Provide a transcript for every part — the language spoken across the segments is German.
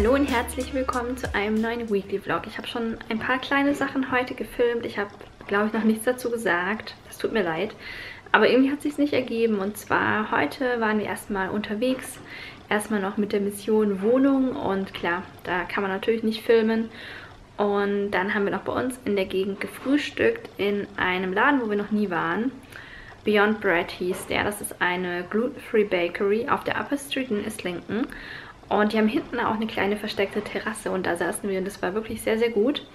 Hallo und herzlich willkommen zu einem neuen Weekly Vlog. Ich habe schon ein paar kleine Sachen heute gefilmt. Ich habe, glaube ich, noch nichts dazu gesagt. Das tut mir leid. Aber irgendwie hat es sich nicht ergeben. Und zwar heute waren wir erstmal unterwegs. Erstmal noch mit der Mission Wohnung. Und klar, da kann man natürlich nicht filmen. Und dann haben wir noch bei uns in der Gegend gefrühstückt in einem Laden, wo wir noch nie waren. Beyond Bread hieß der. Das ist eine Gluten-Free Bakery auf der Upper Street in Islington. Und die haben hinten auch eine kleine versteckte Terrasse und da saßen wir und das war wirklich sehr, sehr gut.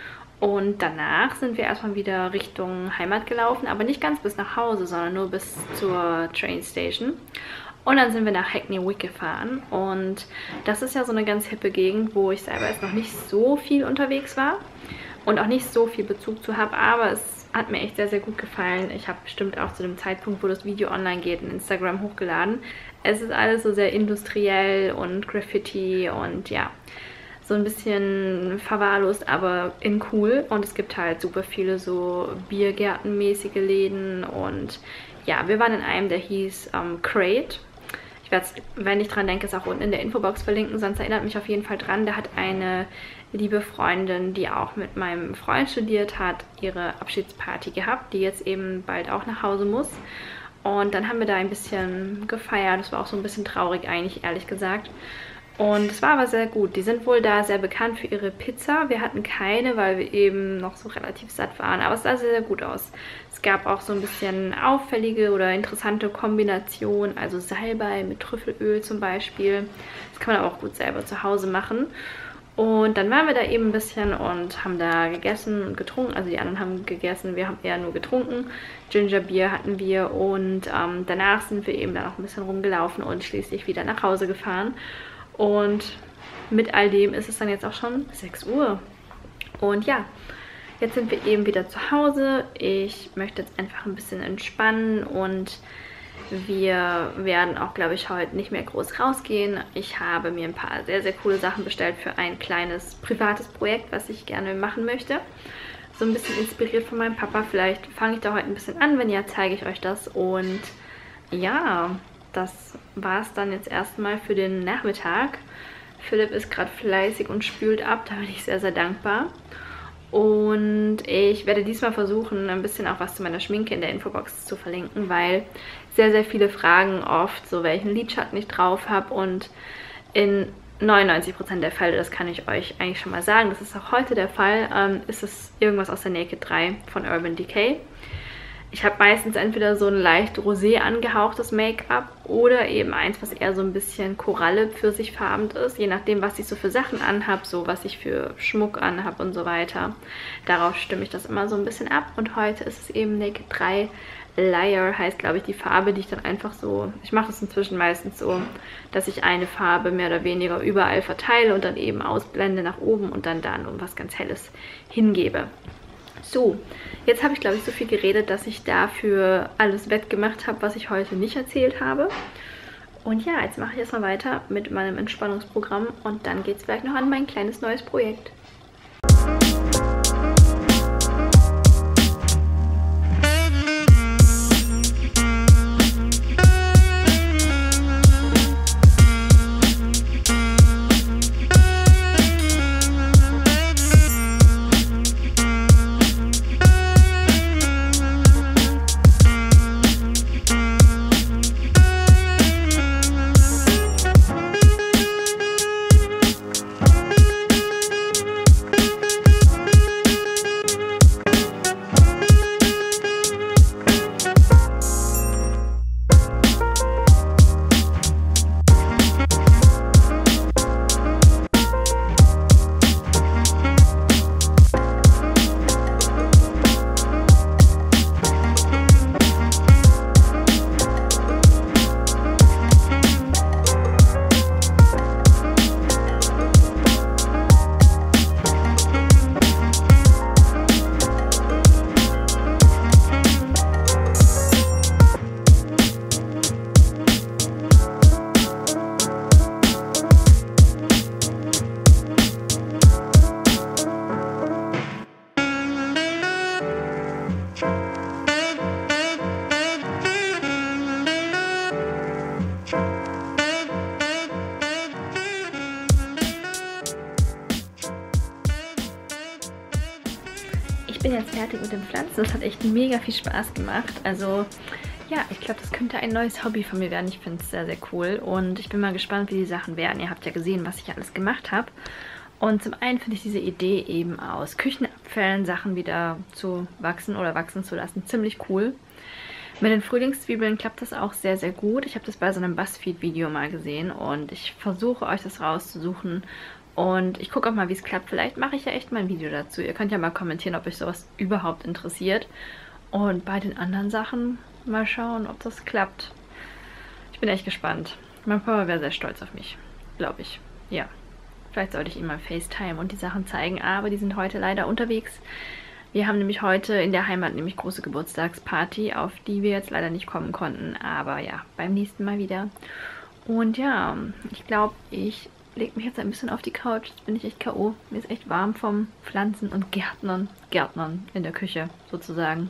Und danach sind wir erstmal wieder Richtung Heimat gelaufen, aber nicht ganz bis nach Hause, sondern nur bis zur Train Station. Und dann sind wir nach Hackney Wick gefahren und das ist ja so eine ganz hippe Gegend, wo ich selber jetzt noch nicht so viel unterwegs war und auch nicht so viel Bezug zu habe, aber es hat mir echt sehr, sehr gut gefallen. Ich habe bestimmt auch zu dem Zeitpunkt, wo das Video online geht, in Instagram hochgeladen. Es ist alles so sehr industriell und Graffiti und ja, so ein bisschen verwahrlost, aber in cool. Und es gibt halt super viele so Biergärtenmäßige Läden und ja, wir waren in einem, der hieß Crate. Ich werde es, wenn ich dran denke, es auch unten in der Infobox verlinken, sonst erinnert mich auf jeden Fall dran. Da hat eine liebe Freundin, die auch mit meinem Freund studiert hat, ihre Abschiedsparty gehabt, die jetzt eben bald auch nach Hause muss. Und dann haben wir da ein bisschen gefeiert. Das war auch so ein bisschen traurig eigentlich, ehrlich gesagt. Und es war aber sehr gut. Die sind wohl da sehr bekannt für ihre Pizza. Wir hatten keine, weil wir eben noch so relativ satt waren. Aber es sah sehr, sehr gut aus. Es gab auch so ein bisschen auffällige oder interessante Kombinationen. Also Salbei mit Trüffelöl zum Beispiel. Das kann man aber auch gut selber zu Hause machen. Und dann waren wir da eben ein bisschen und haben da gegessen und getrunken. Also die anderen haben gegessen, wir haben eher nur getrunken. Gingerbier hatten wir und danach sind wir eben dann auch ein bisschen rumgelaufen und schließlich wieder nach Hause gefahren. Und mit all dem ist es dann jetzt auch schon 6 Uhr. Und ja, jetzt sind wir eben wieder zu Hause. Ich möchte jetzt einfach ein bisschen entspannen und wir werden auch, glaube ich, heute nicht mehr groß rausgehen. Ich habe mir ein paar sehr, sehr coole Sachen bestellt für ein kleines privates Projekt, was ich gerne machen möchte. So ein bisschen inspiriert von meinem Papa. Vielleicht fange ich da heute ein bisschen an. Wenn ja, zeige ich euch das. Und ja, das war es dann jetzt erstmal für den Nachmittag. Philipp ist gerade fleißig und spült ab. Da bin ich sehr, sehr dankbar. Und ich werde diesmal versuchen, ein bisschen auch was zu meiner Schminke in der Infobox zu verlinken, weil sehr, sehr viele fragen oft, so welchen Lidschatten ich drauf habe. Und in 99% der Fälle, das kann ich euch eigentlich schon mal sagen, das ist auch heute der Fall, ist es irgendwas aus der Naked 3 von Urban Decay. Ich habe meistens entweder so ein leicht rosé angehauchtes Make-up oder eben eins, was eher so ein bisschen Koralle pfirsichfarben ist, je nachdem, was ich so für Sachen anhabe, so was ich für Schmuck anhabe und so weiter. Darauf stimme ich das immer so ein bisschen ab und heute ist es eben Naked 3 Liar, heißt glaube ich die Farbe, die ich dann einfach so, ich mache das inzwischen meistens so, dass ich eine Farbe mehr oder weniger überall verteile und dann eben ausblende nach oben und dann da um was ganz Helles hingebe. So, jetzt habe ich, glaube ich, so viel geredet, dass ich dafür alles wettgemacht habe, was ich heute nicht erzählt habe. Und ja, jetzt mache ich erstmal weiter mit meinem Entspannungsprogramm und dann geht es vielleicht noch an mein kleines neues Projekt. jetzt fertig mit den Pflanzen. Das hat echt mega viel Spaß gemacht. Also ja, ich glaube, das könnte ein neues Hobby von mir werden. Ich finde es sehr, sehr cool. Und ich bin mal gespannt, wie die Sachen werden. Ihr habt ja gesehen, was ich alles gemacht habe. Und zum einen finde ich diese Idee eben aus Küchenabfällen Sachen wieder zu wachsen oder wachsen zu lassen ziemlich cool. Mit den Frühlingszwiebeln klappt das auch sehr, sehr gut. Ich habe das bei so einem BuzzFeed-Video mal gesehen und ich versuche euch das rauszusuchen. Und ich gucke auch mal, wie es klappt. Vielleicht mache ich ja echt mal ein Video dazu. Ihr könnt ja mal kommentieren, ob euch sowas überhaupt interessiert. Und bei den anderen Sachen mal schauen, ob das klappt. Ich bin echt gespannt. Mein Papa wäre sehr stolz auf mich, glaube ich. Ja. Vielleicht sollte ich ihm mal FaceTime und die Sachen zeigen, aber die sind heute leider unterwegs. Wir haben nämlich heute in der Heimat nämlich große Geburtstagsparty, auf die wir jetzt leider nicht kommen konnten. Aber ja, beim nächsten Mal wieder. Und ja, ich glaube, ich lege mich jetzt ein bisschen auf die Couch. Jetzt bin ich echt K.O. Mir ist echt warm vom Pflanzen und Gärtnern in der Küche sozusagen.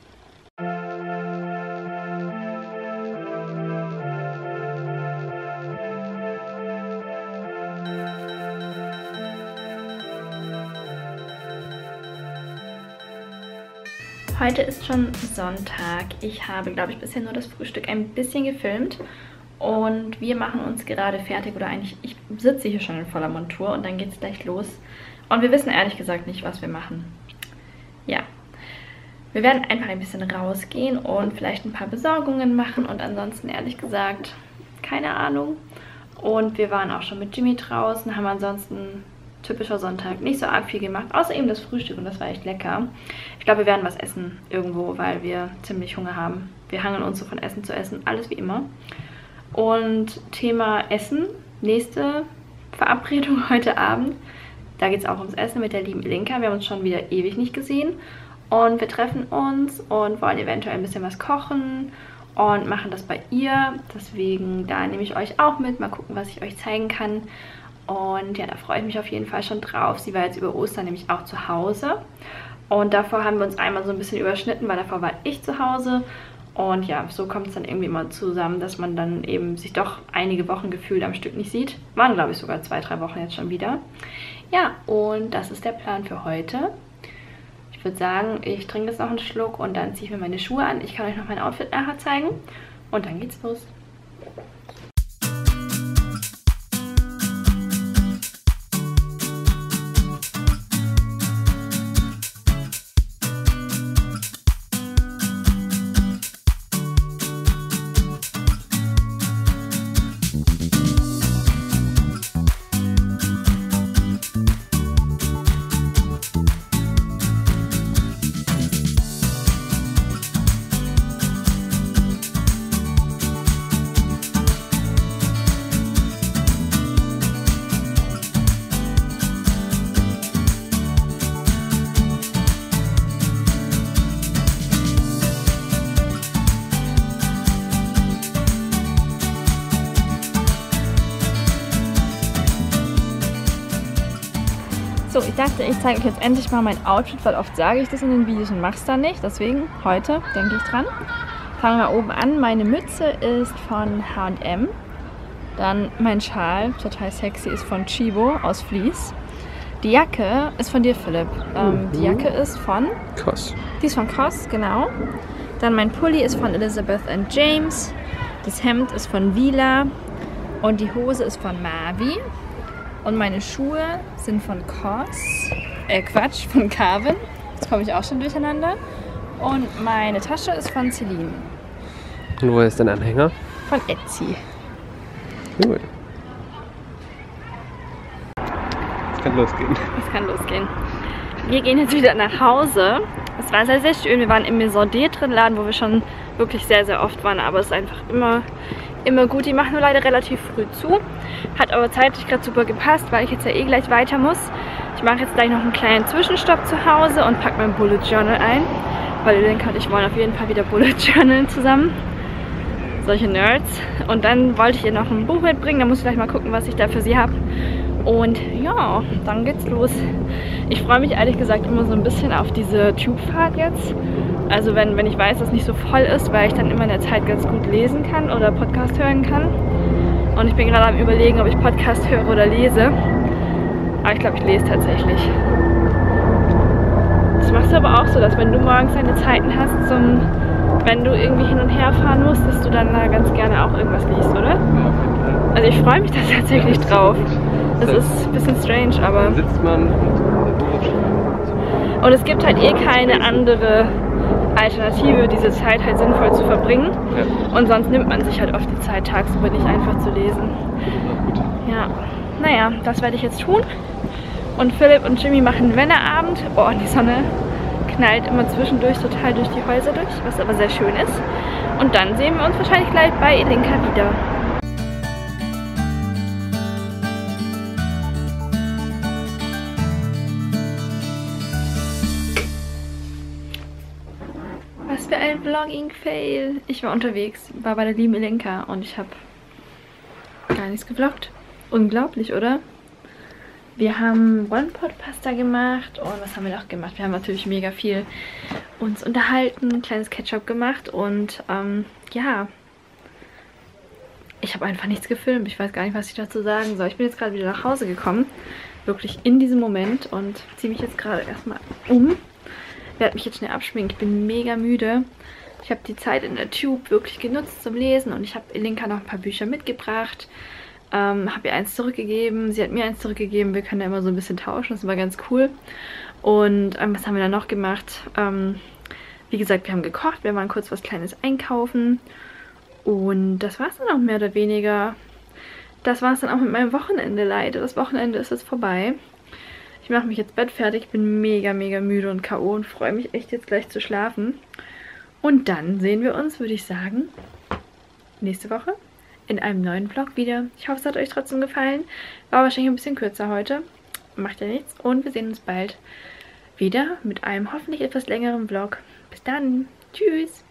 Heute ist schon Sonntag. Ich habe, glaube ich, bisher nur das Frühstück ein bisschen gefilmt. Und wir machen uns gerade fertig. Oder eigentlich, ich sitze hier schon in voller Montur und dann geht es gleich los. Und wir wissen ehrlich gesagt nicht, was wir machen. Ja. Wir werden einfach ein bisschen rausgehen und vielleicht ein paar Besorgungen machen. Und ansonsten, ehrlich gesagt, keine Ahnung. Und wir waren auch schon mit Jimmy draußen, haben ansonsten... typischer Sonntag, nicht so arg viel gemacht, außer eben das Frühstück und das war echt lecker. Ich glaube, wir werden was essen irgendwo, weil wir ziemlich Hunger haben. Wir hangeln uns so von Essen zu Essen, alles wie immer. Und Thema Essen, nächste Verabredung heute Abend, da geht es auch ums Essen mit der lieben Elinka. Wir haben uns schon wieder ewig nicht gesehen und wir treffen uns und wollen eventuell ein bisschen was kochen und machen das bei ihr. Deswegen, da nehme ich euch auch mit, mal gucken, was ich euch zeigen kann. Und ja, da freue ich mich auf jeden Fall schon drauf. Sie war jetzt über Ostern nämlich auch zu Hause. Und davor haben wir uns einmal so ein bisschen überschnitten, weil davor war ich zu Hause. Und ja, so kommt es dann irgendwie immer zusammen, dass man dann eben sich doch einige Wochen gefühlt am Stück nicht sieht. Waren, glaube ich, sogar 2, 3 Wochen jetzt schon wieder. Ja, und das ist der Plan für heute. Ich würde sagen, ich trinke jetzt noch einen Schluck und dann ziehe ich mir meine Schuhe an. Ich kann euch noch mein Outfit nachher zeigen. Und dann geht's los. So, ich dachte, ich zeige euch jetzt endlich mal mein Outfit, weil oft sage ich das in den Videos und mache es dann nicht. Deswegen, heute denke ich dran. Fangen wir oben an. Meine Mütze ist von H&M. Dann mein Schal, total sexy, ist von Chibo aus Vlies. Die Jacke ist von dir, Philipp. Die Jacke ist von... COS. Die ist von COS, genau. Dann mein Pulli ist von Elizabeth & James. Das Hemd ist von Vila. Und die Hose ist von Mavi. Und meine Schuhe sind von COS. Von Carvin. Jetzt komme ich auch schon durcheinander. Und meine Tasche ist von Celine. Und wo ist dein Anhänger? Von Etsy. Cool. Es kann losgehen. Es kann losgehen. Wir gehen jetzt wieder nach Hause. Es war sehr, sehr schön. Wir waren im Maison drin Laden, wo wir schon wirklich sehr, sehr oft waren. Aber es ist einfach immer gut. Die machen nur leider relativ früh zu. Hat aber zeitlich gerade super gepasst, weil ich jetzt ja eh gleich weiter muss. Ich mache jetzt gleich noch einen kleinen Zwischenstopp zu Hause und packe mein Bullet Journal ein. Weil Elinka und ich wollen auf jeden Fall wieder Bullet Journalen zusammen. Solche Nerds. Und dann wollte ich ihr noch ein Buch mitbringen. Da muss ich gleich mal gucken, was ich da für sie habe. Und ja, dann geht's los. Ich freue mich ehrlich gesagt immer so ein bisschen auf diese Tubefahrt jetzt. Also wenn ich weiß, dass es nicht so voll ist, weil ich dann immer in der Zeit ganz gut lesen kann oder Podcast hören kann. Und ich bin gerade am Überlegen, ob ich Podcast höre oder lese. Aber ich glaube, ich lese tatsächlich. Das machst du aber auch so, dass wenn du morgens deine Zeiten hast, wenn du irgendwie hin und her fahren musst, dass du dann da ganz gerne auch irgendwas liest, oder? Ja, auf jeden Fall. Also ich freue mich da tatsächlich drauf. Das ist ein bisschen strange, aber... Dann sitzt man und Buch schreiben. Und es gibt halt eh keine andere Alternative, diese Zeit halt sinnvoll zu verbringen. Ja. Und sonst nimmt man sich halt oft die Zeit, tagsüber nicht einfach zu lesen. Gut. Ja, naja, das werde ich jetzt tun. Und Philipp und Jimmy machen Männerabend. Oh, und die Sonne knallt immer zwischendurch total durch die Häuser durch, was aber sehr schön ist. Und dann sehen wir uns wahrscheinlich gleich bei Elinka wieder. Was für ein Vlogging-Fail. Ich war unterwegs, war bei der lieben Elinka und ich habe gar nichts gevloggt. Unglaublich, oder? Wir haben One-Pot-Pasta gemacht und was haben wir noch gemacht? Wir haben natürlich mega viel uns unterhalten, ein kleines Ketchup gemacht und ja, ich habe einfach nichts gefilmt. Ich weiß gar nicht, was ich dazu sagen soll. Ich bin jetzt gerade wieder nach Hause gekommen, wirklich in diesem Moment und ziehe mich jetzt gerade erstmal um. Werde mich jetzt schnell abschminken. Ich bin mega müde. Ich habe die Zeit in der Tube wirklich genutzt zum Lesen und ich habe Elinka noch ein paar Bücher mitgebracht. Habe ihr eins zurückgegeben, sie hat mir eins zurückgegeben. Wir können da immer so ein bisschen tauschen, das war ganz cool. Und was haben wir dann noch gemacht? Wie gesagt, wir haben gekocht, wir waren kurz was Kleines einkaufen. Und das war es dann auch mehr oder weniger. Das war es dann auch mit meinem Wochenende leider. Das Wochenende ist jetzt vorbei. Ich mache mich jetzt bettfertig, bin mega, mega müde und K.O. und freue mich echt jetzt gleich zu schlafen. Und dann sehen wir uns, würde ich sagen, nächste Woche in einem neuen Vlog wieder. Ich hoffe, es hat euch trotzdem gefallen. War wahrscheinlich ein bisschen kürzer heute. Macht ja nichts. Und wir sehen uns bald wieder mit einem hoffentlich etwas längeren Vlog. Bis dann. Tschüss.